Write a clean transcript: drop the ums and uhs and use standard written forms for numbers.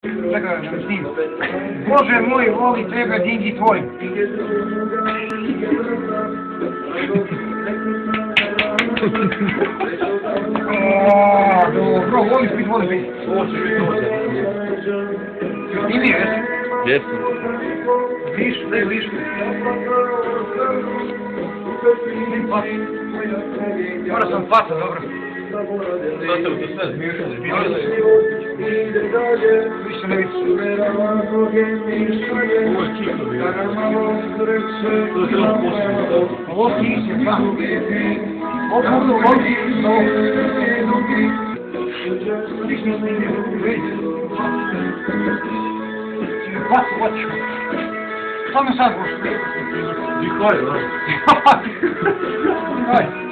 Čekaj, da snim. Bože moj, voli tebe, dingi tvoj. Dobro, voliš biti, voli biti. I mi, jesi? Jesam. Viš, daj viš. Mora sam faca, dobro. Zato to sve zmišljali. Više ne vidiš. Ovo je čiko bio. To je treba posebno. Ovo ti isi, pa. Ovo. Samo sad boš. Dihaj, da. Dihaj.